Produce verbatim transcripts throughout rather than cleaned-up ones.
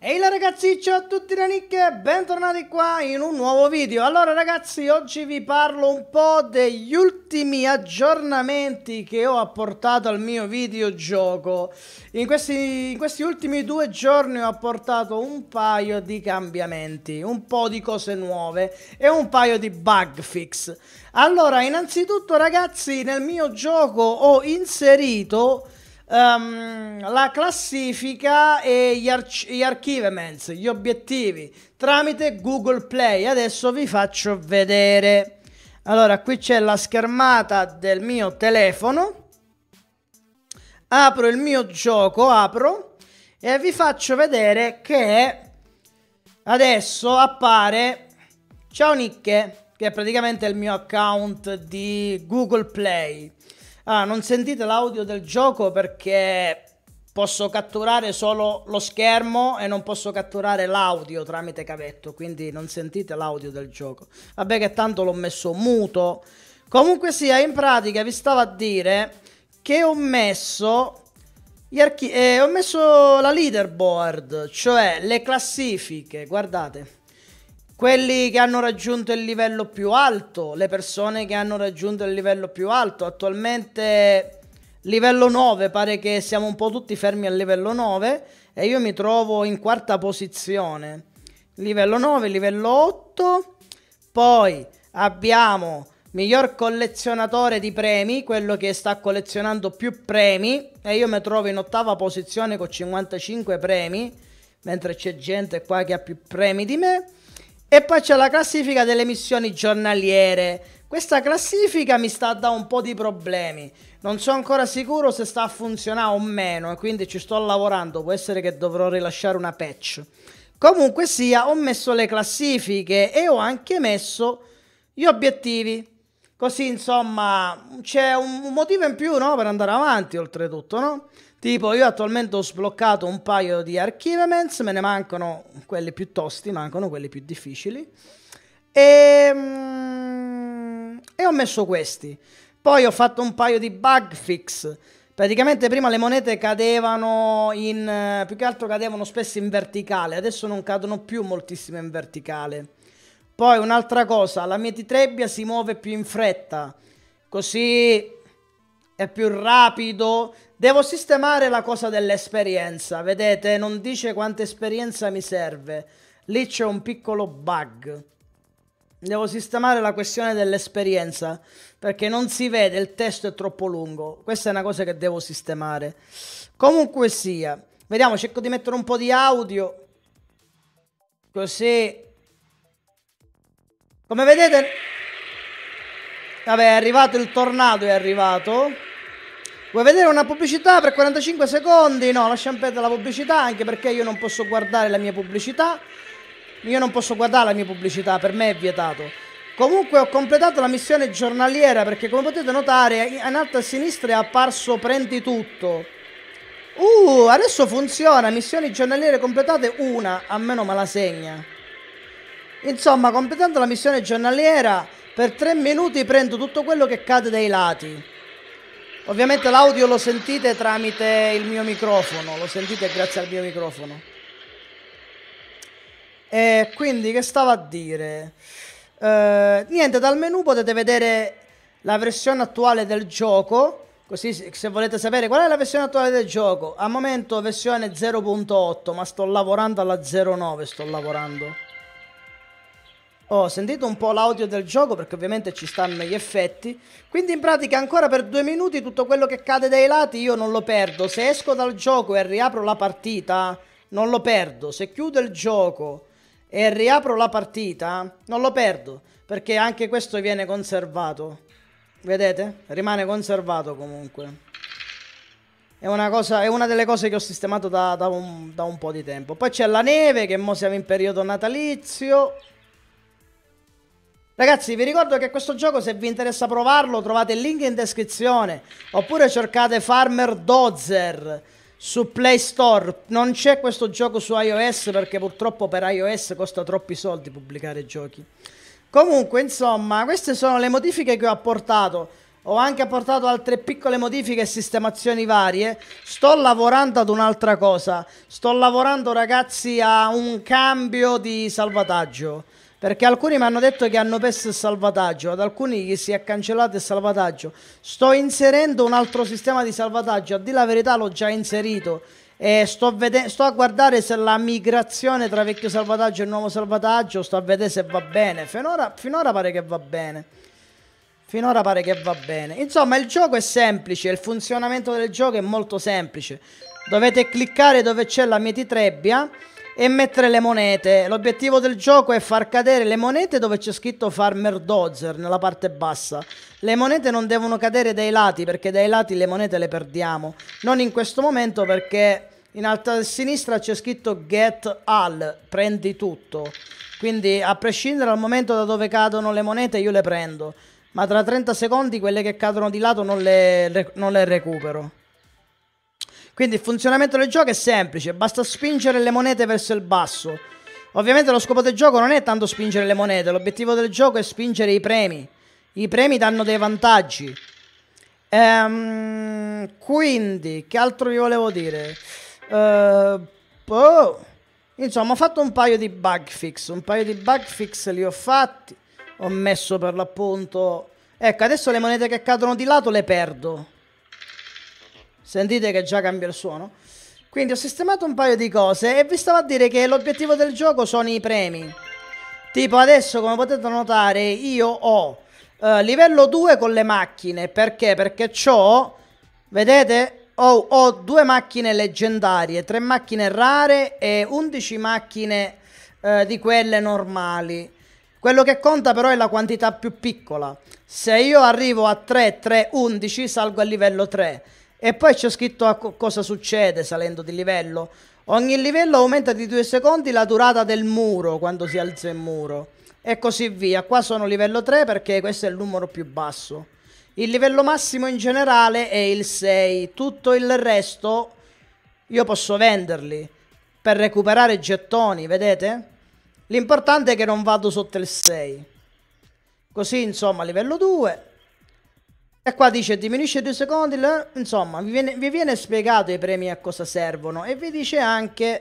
Ehi là ragazzi, ciao a tutti da Nick e bentornati qua in un nuovo video. Allora ragazzi, oggi vi parlo un po' degli ultimi aggiornamenti che ho apportato al mio videogioco. In questi, in questi ultimi due giorni ho apportato un paio di cambiamenti, un po' di cose nuove e un paio di bug fix. Allora, innanzitutto ragazzi, nel mio gioco ho inserito Um, la classifica e gli, gli achievements, gli obiettivi tramite Google Play. Adesso vi faccio vedere. Allora, qui c'è la schermata del mio telefono. Apro il mio gioco, apro e vi faccio vedere che adesso appare Ciao Nicche, che è praticamente il mio account di Google Play. Ah, non sentite l'audio del gioco perché posso catturare solo lo schermo e non posso catturare l'audio tramite cavetto, quindi non sentite l'audio del gioco. Vabbè che tanto l'ho messo muto. Comunque sia, in pratica vi stavo a dire che ho messo, gli archi eh, ho messo la leaderboard, cioè le classifiche, guardate. Quelli che hanno raggiunto il livello più alto, le persone che hanno raggiunto il livello più alto, attualmente livello nove, pare che siamo un po' tutti fermi al livello nove e io mi trovo in quarta posizione. Livello nove, livello otto, poi abbiamo miglior collezionatore di premi, quello che sta collezionando più premi e io mi trovo in ottava posizione con cinquantacinque premi, mentre c'è gente qua che ha più premi di me. E poi c'è la classifica delle missioni giornaliere. Questa classifica mi sta a dare un po' di problemi. Non sono ancora sicuro se sta a funzionare o meno e quindi ci sto lavorando. Può essere che dovrò rilasciare una patch. Comunque sia, ho messo le classifiche e ho anche messo gli obiettivi. Così insomma c'è un motivo in più, no? Per andare avanti oltretutto, no? Tipo io attualmente ho sbloccato un paio di achievements, me ne mancano quelli più tosti, mancano quelli più difficili e, mm, e ho messo questi. Poi ho fatto un paio di bug fix. Praticamente prima le monete cadevano in, più che altro cadevano spesso in verticale, adesso non cadono più moltissimo in verticale. Poi un'altra cosa, la mia trebbia si muove più in fretta, così è più rapido. Devo sistemare la cosa dell'esperienza, vedete? Non dice quanta esperienza mi serve. Lì c'è un piccolo bug. Devo sistemare la questione dell'esperienza, perché non si vede, il testo è troppo lungo. Questa è una cosa che devo sistemare. Comunque sia, vediamo, cerco di mettere un po' di audio. Così. Come vedete... Vabbè, è arrivato il tornado, è arrivato... Vuoi vedere una pubblicità per quarantacinque secondi? No, lasciamo perdere la pubblicità, anche perché io non posso guardare la mia pubblicità. Io non posso guardare la mia pubblicità, per me è vietato. Comunque ho completato la missione giornaliera, perché come potete notare in alto a sinistra è apparso prendi tutto. Uh, adesso funziona, missioni giornaliere completate una, almeno me la segna. Insomma, completando la missione giornaliera, per tre minuti prendo tutto quello che cade dai lati. Ovviamente l'audio lo sentite tramite il mio microfono, lo sentite grazie al mio microfono. E quindi che stavo a dire? Eh, niente, dal menu potete vedere la versione attuale del gioco, così se volete sapere qual è la versione attuale del gioco. Al momento versione zero punto otto, ma sto lavorando alla zero punto nove, sto lavorando. Oh, sentite un po' l'audio del gioco perché ovviamente ci stanno gli effetti. Quindi in pratica ancora per due minuti tutto quello che cade dai lati io non lo perdo. Se esco dal gioco e riapro la partita non lo perdo. Se chiudo il gioco e riapro la partita non lo perdo, perché anche questo viene conservato. Vedete? Rimane conservato comunque. È una cosa, è una delle cose che ho sistemato da, da, un, da un po' di tempo. Poi c'è la neve, che mo siamo in periodo natalizio. Ragazzi, vi ricordo che questo gioco, se vi interessa provarlo, trovate il link in descrizione. Oppure cercate Farmer Dozer su Play Store. Non c'è questo gioco su iOS perché purtroppo per iOS costa troppi soldi pubblicare giochi. Comunque, insomma, queste sono le modifiche che ho apportato. ho anche apportato altre piccole modifiche e sistemazioni varie. Sto lavorando ad un'altra cosa. Sto lavorando, ragazzi, a un cambio di salvataggio. Perché alcuni mi hanno detto che hanno perso il salvataggio, ad alcuni gli si è cancellato il salvataggio. Sto inserendo un altro sistema di salvataggio, a dire la verità l'ho già inserito. E sto, sto a guardare se la migrazione tra vecchio salvataggio e nuovo salvataggio, sto a vedere se va bene. Finora, finora pare che va bene. Finora pare che va bene. Insomma, il gioco è semplice, il funzionamento del gioco è molto semplice. Dovete cliccare dove c'è la mietitrebbia e mettere le monete. L'obiettivo del gioco è far cadere le monete dove c'è scritto Farmer Dozer, nella parte bassa. Le monete non devono cadere dai lati, perché dai lati le monete le perdiamo. Non in questo momento, perché in alto a sinistra c'è scritto Get All, prendi tutto. Quindi, a prescindere dal momento da dove cadono le monete, io le prendo. Ma tra trenta secondi quelle che cadono di lato non le, non le recupero. Quindi il funzionamento del gioco è semplice, basta spingere le monete verso il basso. Ovviamente lo scopo del gioco non è tanto spingere le monete, l'obiettivo del gioco è spingere i premi. I premi danno dei vantaggi. Ehm, quindi, che altro vi volevo dire? Uh, oh. Insomma, ho fatto un paio di bug fix, un paio di bug fix li ho fatti. Ho messo per l'appunto... Ecco, adesso le monete che cadono di lato le perdo. Sentite che già cambia il suono? Quindi ho sistemato un paio di cose e vi stavo a dire che l'obiettivo del gioco sono i premi. Tipo adesso, come potete notare, io ho uh, livello due con le macchine. Perché? Perché c'ho... Vedete? Ho, ho due macchine leggendarie, tre macchine rare e undici macchine uh, di quelle normali. Quello che conta però è la quantità più piccola. Se io arrivo a tre, tre, undici, salgo a livello tre. E poi c'è scritto a co cosa succede salendo di livello. Ogni livello aumenta di due secondi la durata del muro quando si alza il muro. E così via. Qua sono livello tre perché questo è il numero più basso. Il livello massimo in generale è il sei. Tutto il resto io posso venderli per recuperare gettoni, vedete? L'importante è che non vado sotto il sei. Così, insomma, livello due. E qua dice diminuisce due secondi. Insomma, vi viene, vi viene spiegato i premi a cosa servono. E vi dice anche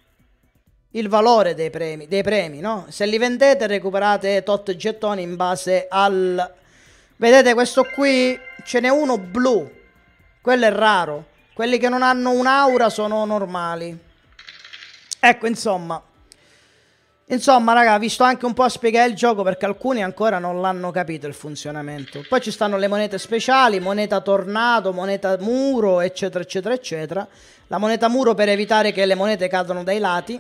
il valore dei premi, dei premi, no? Se li vendete recuperate tot gettoni in base al... Vedete, questo qui ce n'è uno blu. Quello è raro. Quelli che non hanno un'aura sono normali. Ecco, insomma... Insomma, raga, vi sto anche un po' a spiegare il gioco perché alcuni ancora non l'hanno capito il funzionamento. Poi ci stanno le monete speciali, moneta tornado, moneta muro, eccetera, eccetera, eccetera. La moneta muro per evitare che le monete cadano dai lati.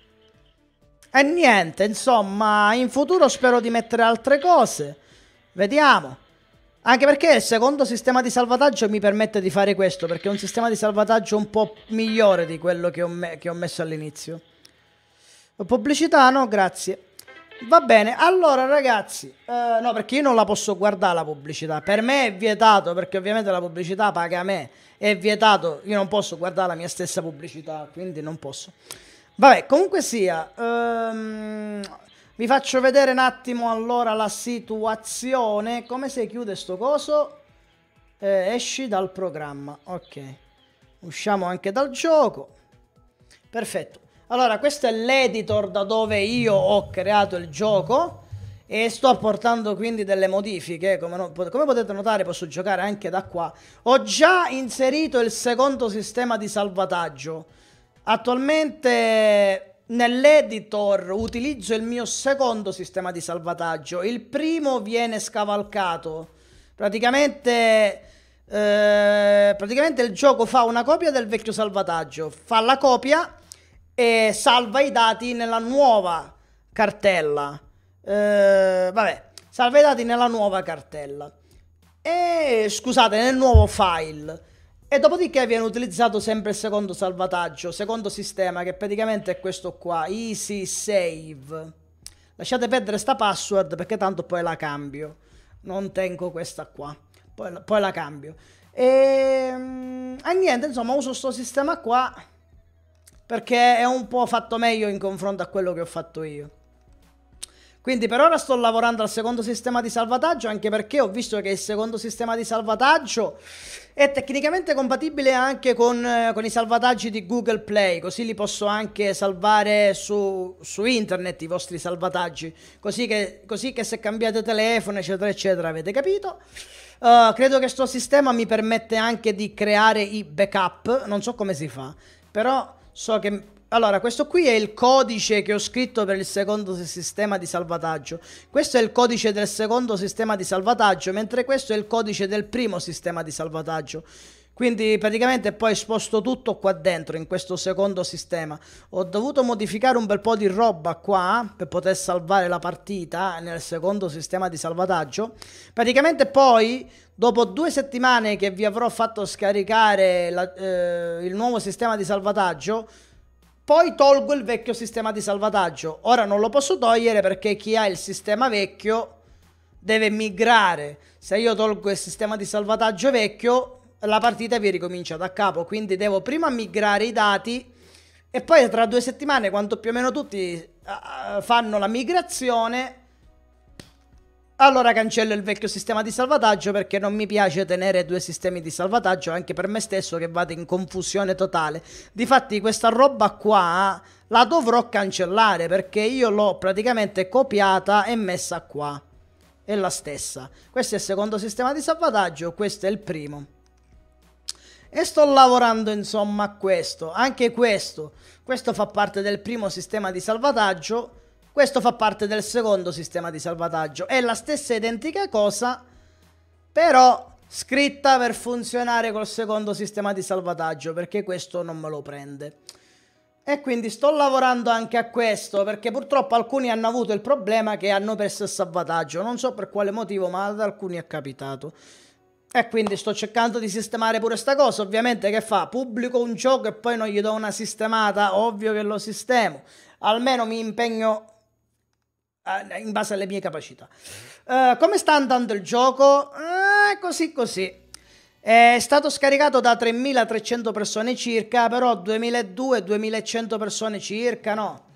E niente, insomma, in futuro spero di mettere altre cose. Vediamo. Anche perché il secondo sistema di salvataggio mi permette di fare questo, perché è un sistema di salvataggio un po' migliore di quello che ho, me che ho messo all'inizio. Pubblicità? No, grazie. Va bene, allora ragazzi, eh, no, perché io non la posso guardare la pubblicità. Per me è vietato, perché ovviamente la pubblicità paga a me. È vietato, io non posso guardare la mia stessa pubblicità, quindi non posso. Vabbè, comunque sia, ehm, vi faccio vedere un attimo allora la situazione. Come si chiude sto coso? Eh, esci dal programma, ok. Usciamo anche dal gioco. Perfetto. Allora, questo è l'editor da dove io ho creato il gioco e sto apportando quindi delle modifiche. Come, no, come potete notare posso giocare anche da qua. Ho già inserito il secondo sistema di salvataggio. Attualmente nell'editor utilizzo il mio secondo sistema di salvataggio. Il primo viene scavalcato. Praticamente, eh, praticamente il gioco fa una copia del vecchio salvataggio. Fa la copia e salva i dati nella nuova cartella. Eh, vabbè, salva i dati nella nuova cartella. E scusate, nel nuovo file. E dopodiché viene utilizzato sempre il secondo salvataggio, secondo sistema, che praticamente è questo qua, Easy Save. Lasciate perdere sta password perché tanto poi la cambio. Non tengo questa qua, poi, poi la cambio. E, e niente, insomma, uso sto sistema qua perché è un po' fatto meglio in confronto a quello che ho fatto io. Quindi per ora sto lavorando al secondo sistema di salvataggio, anche perché ho visto che il secondo sistema di salvataggio è tecnicamente compatibile anche con, eh, con i salvataggi di Google Play, così li posso anche salvare su, su internet i vostri salvataggi, così che, così che se cambiate telefono eccetera eccetera, avete capito? Uh, credo che questo sistema mi permette anche di creare i backup, non so come si fa, però so che... Allora, questo qui è il codice che ho scritto per il secondo sistema di salvataggio. Questo è il codice del secondo sistema di salvataggio, mentre questo è il codice del primo sistema di salvataggio. Quindi praticamente poi sposto tutto qua dentro, in questo secondo sistema. Ho dovuto modificare un bel po' di roba qua per poter salvare la partita nel secondo sistema di salvataggio. Praticamente poi, dopo due settimane che vi avrò fatto scaricare la, eh, il nuovo sistema di salvataggio, poi tolgo il vecchio sistema di salvataggio. Ora non lo posso togliere perché chi ha il sistema vecchio deve migrare. Se io tolgo il sistema di salvataggio vecchio, la partita vi ricomincia da capo. Quindi devo prima migrare i dati e poi tra due settimane, quando più o meno tutti uh, fanno la migrazione, allora cancello il vecchio sistema di salvataggio, perché non mi piace tenere due sistemi di salvataggio, anche per me stesso, che vado in confusione totale. Difatti questa roba qua la dovrò cancellare, perché io l'ho praticamente copiata e messa qua. È la stessa. Questo è il secondo sistema di salvataggio, questo è il primo. E sto lavorando insomma a questo. Anche questo. Questo fa parte del primo sistema di salvataggio. Questo fa parte del secondo sistema di salvataggio. È la stessa identica cosa, però scritta per funzionare col secondo sistema di salvataggio, perché questo non me lo prende. E quindi sto lavorando anche a questo, perché purtroppo alcuni hanno avuto il problema che hanno perso il salvataggio. Non so per quale motivo, ma ad alcuni è capitato. E quindi sto cercando di sistemare pure sta cosa. Ovviamente che fa? Pubblico un gioco e poi non gli do una sistemata? Ovvio che lo sistemo. Almeno mi impegno in base alle mie capacità. Uh, come sta andando il gioco? Uh, così così. È stato scaricato da tremilatrecento persone circa, però duemiladuecento duemilacento persone circa, no?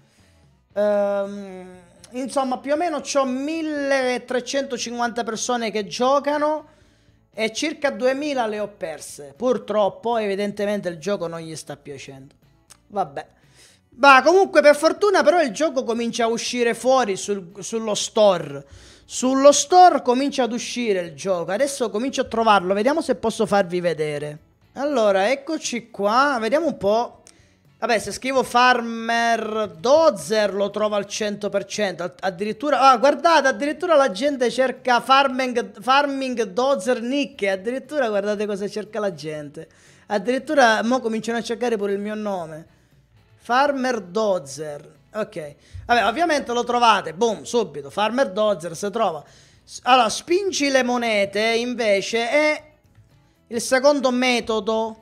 Uh, insomma, più o meno c'ho milletrecentocinquanta persone che giocano e circa duemila le ho perse. Purtroppo, evidentemente, il gioco non gli sta piacendo. Vabbè. Ma comunque per fortuna però il gioco comincia a uscire fuori sul, sullo store. Sullo store comincia ad uscire il gioco. Adesso comincio a trovarlo. Vediamo se posso farvi vedere. Allora, eccoci qua. Vediamo un po'. Vabbè, se scrivo Farmer Dozer lo trovo al cento per cento. Addirittura, ah, guardate, addirittura la gente cerca Farming, farming Dozer Nick. Addirittura guardate cosa cerca la gente. Addirittura mo cominciano a cercare pure il mio nome. Farmer Dozer, ok. Vabbè, ovviamente lo trovate, boom, subito. Farmer Dozer si trova. Allora, spingi le monete invece è il secondo metodo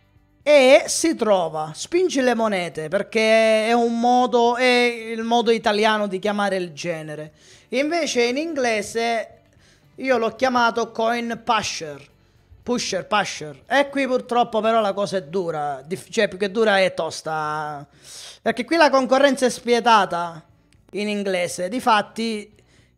e si trova. Spingi le monete perché è un modo, è il modo italiano di chiamare il genere. Invece in inglese io l'ho chiamato Coin Pusher. Pusher, pusher. E qui purtroppo però la cosa è dura. Cioè, più che dura è tosta. Perché qui la concorrenza è spietata in inglese. Difatti,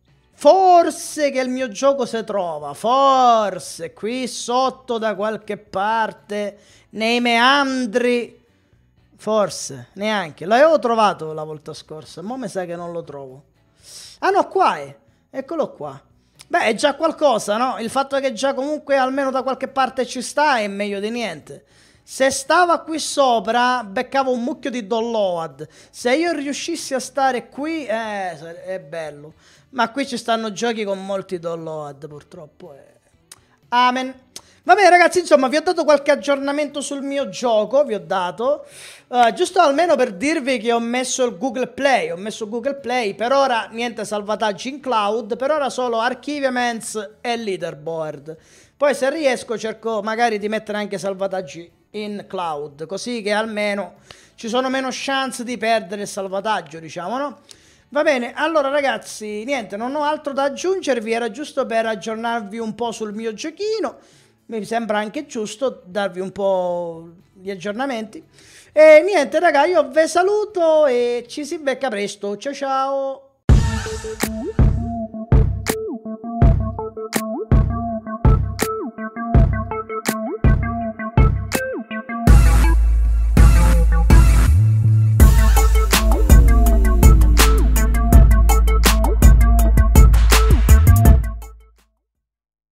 forse che il mio gioco si trova. Forse qui sotto da qualche parte, nei meandri. Forse, neanche. L'avevo trovato la volta scorsa. Ma mi sa che non lo trovo. Ah no, qua è. Eccolo qua. Beh, è già qualcosa, no? Il fatto che già comunque almeno da qualche parte ci sta è meglio di niente. Se stava qui sopra, beccavo un mucchio di download. Se io riuscissi a stare qui, eh, è bello. Ma qui ci stanno giochi con molti download, purtroppo. Eh. Amen. Vabbè ragazzi, insomma, vi ho dato qualche aggiornamento sul mio gioco, vi ho dato, uh, giusto almeno per dirvi che ho messo il Google Play, ho messo Google Play, per ora niente salvataggi in cloud, per ora solo archivaments e leaderboard. Poi se riesco cerco magari di mettere anche salvataggi in cloud, così che almeno ci sono meno chance di perdere il salvataggio, diciamo, no? Va bene, allora ragazzi, niente, non ho altro da aggiungervi, era giusto per aggiornarvi un po' sul mio giochino. Mi sembra anche giusto darvi un po' gli aggiornamenti. E niente raga, io vi saluto e ci si becca presto. Ciao ciao. Ciao.